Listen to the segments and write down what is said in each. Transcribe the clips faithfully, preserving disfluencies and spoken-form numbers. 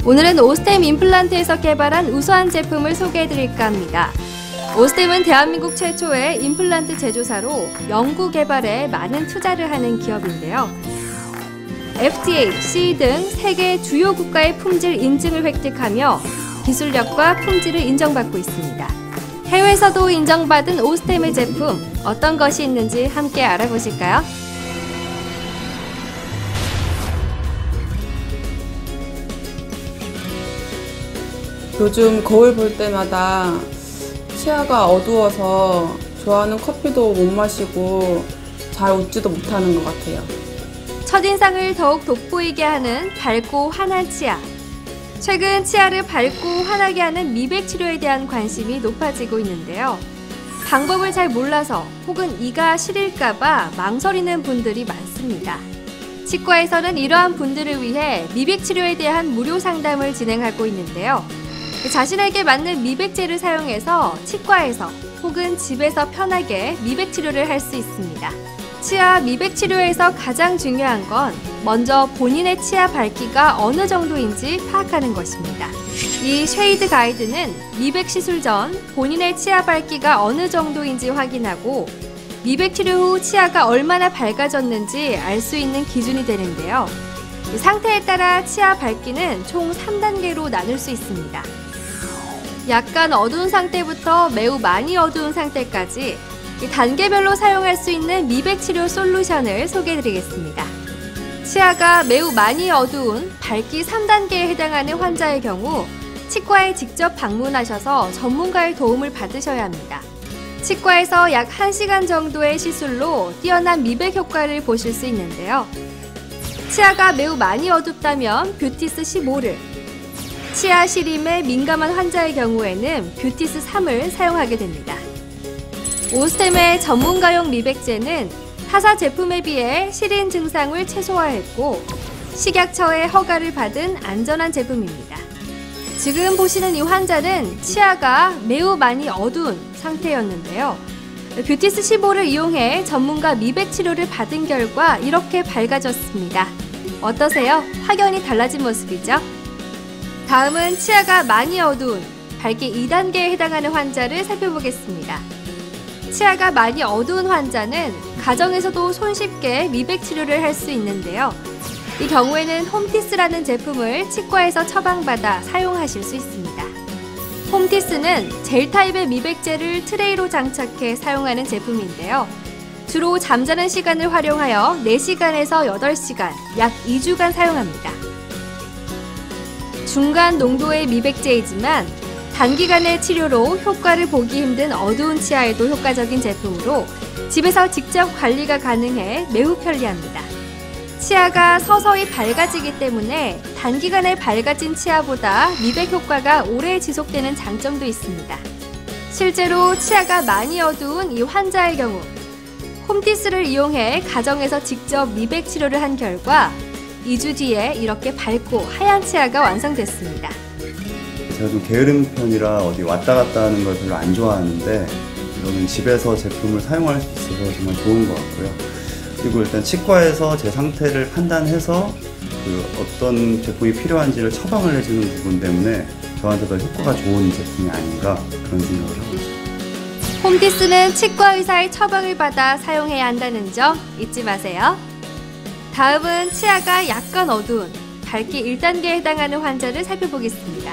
오늘은 오스템 임플란트에서 개발한 우수한 제품을 소개해드릴까 합니다. 오스템은 대한민국 최초의 임플란트 제조사로 연구 개발에 많은 투자를 하는 기업인데요. 에프디에이, 씨이 등 세계 주요 국가의 품질 인증을 획득하며 기술력과 품질을 인정받고 있습니다. 해외에서도 인정받은 오스템의 제품, 어떤 것이 있는지 함께 알아보실까요? 요즘 거울 볼 때마다 치아가 어두워서 좋아하는 커피도 못 마시고 잘 웃지도 못하는 것 같아요. 첫인상을 더욱 돋보이게 하는 밝고 환한 치아. 최근 치아를 밝고 환하게 하는 미백 치료에 대한 관심이 높아지고 있는데요. 방법을 잘 몰라서 혹은 이가 시릴까봐 망설이는 분들이 많습니다. 치과에서는 이러한 분들을 위해 미백 치료에 대한 무료 상담을 진행하고 있는데요. 자신에게 맞는 미백제를 사용해서 치과에서 혹은 집에서 편하게 미백 치료를 할 수 있습니다. 치아 미백 치료에서 가장 중요한 건 먼저 본인의 치아 밝기가 어느 정도인지 파악하는 것입니다. 이 쉐이드 가이드는 미백 시술 전 본인의 치아 밝기가 어느 정도인지 확인하고 미백 치료 후 치아가 얼마나 밝아졌는지 알 수 있는 기준이 되는데요. 상태에 따라 치아 밝기는 총 삼 단계로 나눌 수 있습니다. 약간 어두운 상태부터 매우 많이 어두운 상태까지 단계별로 사용할 수 있는 미백 치료 솔루션을 소개해드리겠습니다. 치아가 매우 많이 어두운 밝기 삼 단계에 해당하는 환자의 경우 치과에 직접 방문하셔서 전문가의 도움을 받으셔야 합니다. 치과에서 약 한 시간 정도의 시술로 뛰어난 미백 효과를 보실 수 있는데요. 치아가 매우 많이 어둡다면 뷰티스 십오를, 치아 시림에 민감한 환자의 경우에는 뷰티스 삼을 사용하게 됩니다. 오스템의 전문가용 미백제는 타사 제품에 비해 시린 증상을 최소화했고 식약처의 허가를 받은 안전한 제품입니다. 지금 보시는 이 환자는 치아가 매우 많이 어두운 상태였는데요. 뷰티스 십오를 이용해 전문가 미백 치료를 받은 결과 이렇게 밝아졌습니다. 어떠세요? 확연히 달라진 모습이죠? 다음은 치아가 많이 어두운 밝기 이 단계에 해당하는 환자를 살펴보겠습니다. 치아가 많이 어두운 환자는 가정에서도 손쉽게 미백 치료를 할 수 있는데요. 이 경우에는 홈티스라는 제품을 치과에서 처방받아 사용하실 수 있습니다. 홈티스는 젤 타입의 미백제를 트레이로 장착해 사용하는 제품인데요. 주로 잠자는 시간을 활용하여 네 시간에서 여덟 시간, 약 이 주간 사용합니다. 중간 농도의 미백제이지만 단기간의 치료로 효과를 보기 힘든 어두운 치아에도 효과적인 제품으로 집에서 직접 관리가 가능해 매우 편리합니다. 치아가 서서히 밝아지기 때문에 단기간에 밝아진 치아보다 미백 효과가 오래 지속되는 장점도 있습니다. 실제로 치아가 많이 어두운 이 환자의 경우 홈티스를 이용해 가정에서 직접 미백 치료를 한 결과 이 주 뒤에 이렇게 밝고 하얀 치아가 완성됐습니다. 제가 좀 게으른 편이라 어디 왔다 갔다 하는 걸 별로 안 좋아하는데 이거는 집에서 제품을 사용할 수 있어서 정말 좋은 것 같고요. 그리고 일단 치과에서 제 상태를 판단해서 그 어떤 제품이 필요한지를 처방을 해주는 부분 때문에 저한테 더 효과가 좋은 제품이 아닌가 그런 생각을 하고 있습니다. 홈티스는 치과 의사의 처방을 받아 사용해야 한다는 점 잊지 마세요. 다음은 치아가 약간 어두운 밝기 일 단계에 해당하는 환자를 살펴보겠습니다.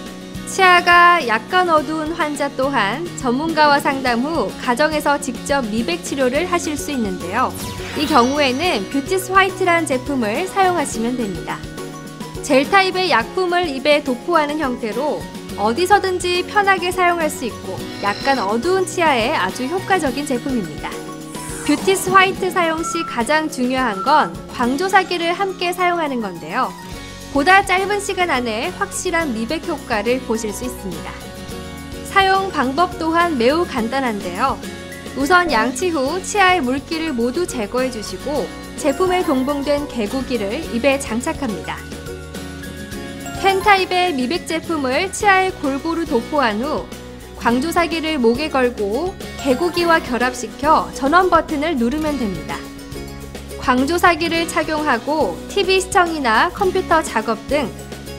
치아가 약간 어두운 환자 또한 전문가와 상담 후 가정에서 직접 미백 치료를 하실 수 있는데요. 이 경우에는 뷰티스 화이트라는 제품을 사용하시면 됩니다. 젤 타입의 약품을 입에 도포하는 형태로 어디서든지 편하게 사용할 수 있고 약간 어두운 치아에 아주 효과적인 제품입니다. 뷰티스 화이트 사용 시 가장 중요한 건 광조사기를 함께 사용하는 건데요. 보다 짧은 시간 안에 확실한 미백 효과를 보실 수 있습니다. 사용 방법 또한 매우 간단한데요. 우선 양치 후 치아의 물기를 모두 제거해 주시고 제품에 동봉된 개구기를 입에 장착합니다. 펜 타입의 미백 제품을 치아에 골고루 도포한 후 광조사기를 목에 걸고 개구기와 결합시켜 전원 버튼을 누르면 됩니다. 광조사기를 착용하고 티비 시청이나 컴퓨터 작업 등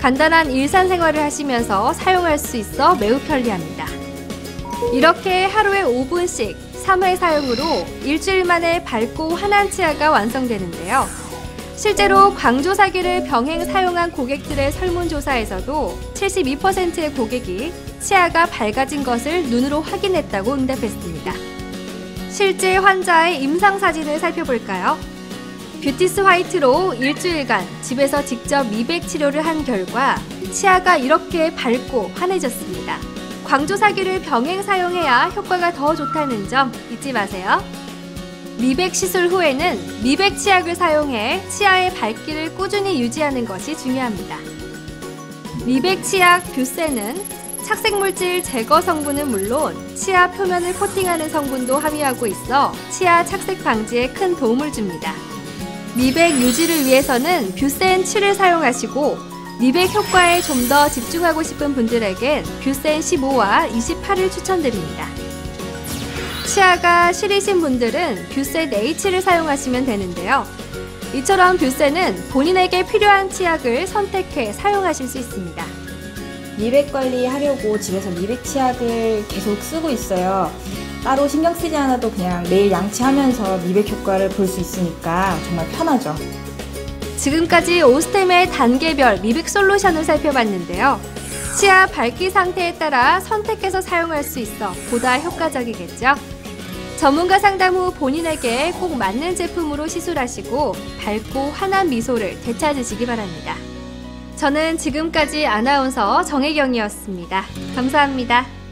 간단한 일상생활을 하시면서 사용할 수 있어 매우 편리합니다. 이렇게 하루에 오 분씩 삼 회 사용으로 일주일 만에 밝고 환한 치아가 완성되는데요. 실제로 광조사기를 병행 사용한 고객들의 설문조사에서도 칠십이 퍼센트의 고객이 치아가 밝아진 것을 눈으로 확인했다고 응답했습니다. 실제 환자의 임상 사진을 살펴볼까요? 뷰티스 화이트로 일주일간 집에서 직접 미백 치료를 한 결과 치아가 이렇게 밝고 환해졌습니다. 광조사기를 병행 사용해야 효과가 더 좋다는 점 잊지 마세요. 미백 시술 후에는 미백 치약을 사용해 치아의 밝기를 꾸준히 유지하는 것이 중요합니다. 미백 치약 뷰세는 착색물질 제거 성분은 물론 치아 표면을 코팅하는 성분도 함유하고 있어 치아 착색 방지에 큰 도움을 줍니다. 미백 유지를 위해서는 뷰센 칠을 사용하시고 미백 효과에 좀 더 집중하고 싶은 분들에겐 뷰센 십오와 이십팔을 추천드립니다. 치아가 시리신 분들은 뷰센 H를 사용하시면 되는데요. 이처럼 뷰센은 본인에게 필요한 치약을 선택해 사용하실 수 있습니다. 미백 관리하려고 집에서 미백 치약을 계속 쓰고 있어요. 따로 신경 쓰지 않아도 그냥 매일 양치하면서 미백 효과를 볼 수 있으니까 정말 편하죠. 지금까지 오스템의 단계별 미백 솔루션을 살펴봤는데요. 치아 밝기 상태에 따라 선택해서 사용할 수 있어 보다 효과적이겠죠? 전문가 상담 후 본인에게 꼭 맞는 제품으로 시술하시고 밝고 환한 미소를 되찾으시기 바랍니다. 저는 지금까지 아나운서 정혜경이었습니다. 감사합니다.